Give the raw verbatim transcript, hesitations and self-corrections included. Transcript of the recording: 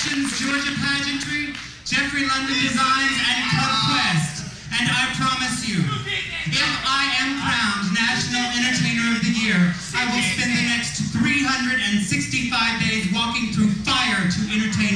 Productions, Georgia Pageantry, Jeffrey London Designs, and Club Quest. And I promise you, if I am crowned National Entertainer of the Year, I will spend the next three hundred sixty-five days walking through fire to entertain